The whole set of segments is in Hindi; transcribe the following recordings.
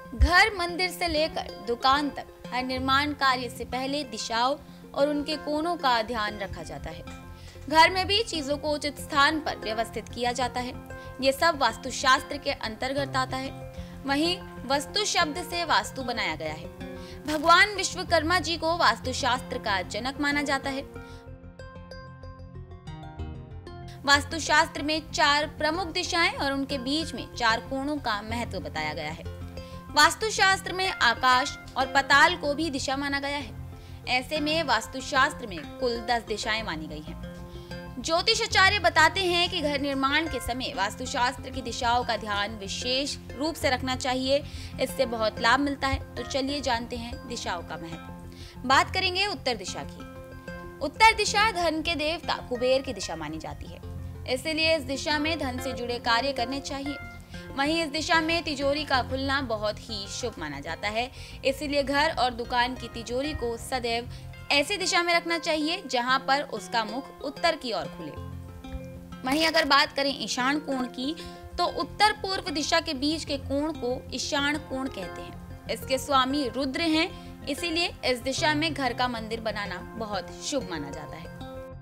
घर, मंदिर से लेकर दुकान तक हर निर्माण कार्य से पहले दिशाओं और उनके कोनों का ध्यान रखा जाता है। घर में भी चीजों को उचित स्थान पर व्यवस्थित किया जाता है। ये सब वास्तुशास्त्र के अंतर्गत आता है। वहीं वस्तु शब्द से वास्तु बनाया गया है। भगवान विश्वकर्मा जी को वास्तुशास्त्र का जनक माना जाता है। वास्तुशास्त्र में 4 प्रमुख दिशाएं और उनके बीच में 4 कोणों का महत्व बताया गया है। वास्तुशास्त्र में आकाश और पाताल को भी दिशा माना गया है। ऐसे में वास्तुशास्त्र में कुल 10 दिशाएं मानी गई हैं। ज्योतिषाचार्य बताते हैं कि घर निर्माण के समय वास्तुशास्त्र की दिशाओं का ध्यान विशेष रूप से रखना चाहिए। इससे बहुत लाभ मिलता है। तो चलिए जानते हैं दिशाओं का महत्व। बात करेंगे उत्तर दिशा की। उत्तर दिशा धन के देवता कुबेर की दिशा मानी जाती है, इसलिए इस दिशा में धन से जुड़े कार्य करने चाहिए। वहीं इस दिशा में तिजोरी का खुलना बहुत ही शुभ माना जाता है, इसीलिए घर और दुकान की तिजोरी को सदैव ऐसी दिशा में रखना चाहिए जहां पर उसका मुख उत्तर की ओर खुले। वहीं अगर बात करें ईशान कोण की, तो उत्तर पूर्व दिशा के बीच के कोण को ईशान कोण कहते हैं। इसके स्वामी रुद्र हैं, इसीलिए इस दिशा में घर का मंदिर बनाना बहुत शुभ माना जाता है।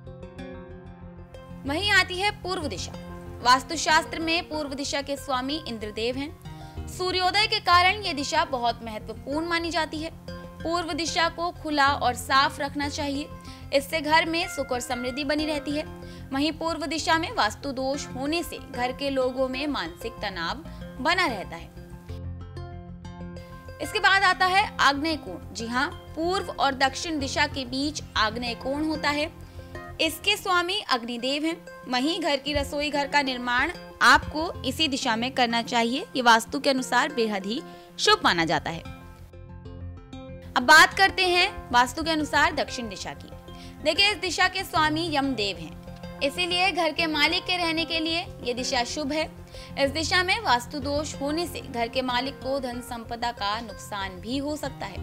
वहीं आती है पूर्व दिशा। वास्तुशास्त्र में पूर्व दिशा के स्वामी इंद्रदेव हैं। सूर्योदय के कारण ये दिशा बहुत महत्वपूर्ण मानी जाती है। पूर्व दिशा को खुला और साफ रखना चाहिए, इससे घर में सुख और समृद्धि बनी रहती है। वहीं पूर्व दिशा में वास्तु दोष होने से घर के लोगों में मानसिक तनाव बना रहता है। इसके बाद आता है आग्नेय कोण। जी हाँ, पूर्व और दक्षिण दिशा के बीच आग्नेय कोण होता है। इसके स्वामी अग्निदेव हैं। वहीं घर की रसोई घर का निर्माण आपको इसी दिशा में करना चाहिए। ये वास्तु के अनुसार बेहद ही शुभ माना जाता है। अब बात करते हैं वास्तु के अनुसार दक्षिण दिशा की। देखिए, इस दिशा के स्वामी यमदेव हैं, इसीलिए घर के मालिक के रहने के लिए ये दिशा शुभ है। इस दिशा में वास्तु दोष होने से घर के मालिक को धन संपदा का नुकसान भी हो सकता है।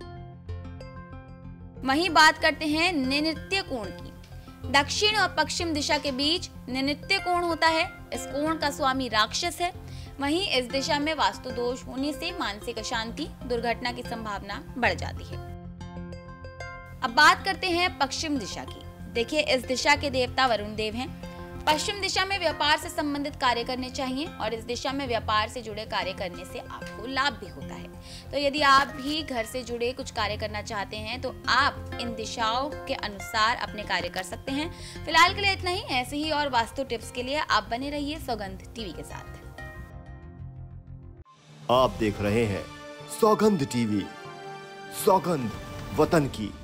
वहीं बात करते हैं नैऋत्य कोण की। दक्षिण और पश्चिम दिशा के बीच नैऋत्य कोण होता है। इस कोण का स्वामी राक्षस है। वहीं इस दिशा में वास्तु दोष होने से मानसिक अशांति, दुर्घटना की संभावना बढ़ जाती है। अब बात करते हैं पश्चिम दिशा की। देखिए, इस दिशा के देवता वरुण देव हैं। पश्चिम दिशा में व्यापार से संबंधित कार्य करने चाहिए और इस दिशा में व्यापार से जुड़े कार्य करने से आपको लाभ भी होता है। तो यदि आप भी घर से जुड़े कुछ कार्य करना चाहते हैं तो आप इन दिशाओं के अनुसार अपने कार्य कर सकते हैं। फिलहाल के लिए इतना ही। ऐसे ही और वास्तु टिप्स के लिए आप बने रहिए सौगंध टीवी के साथ। आप देख रहे हैं सौगंध टीवी, सौगंध वतन की।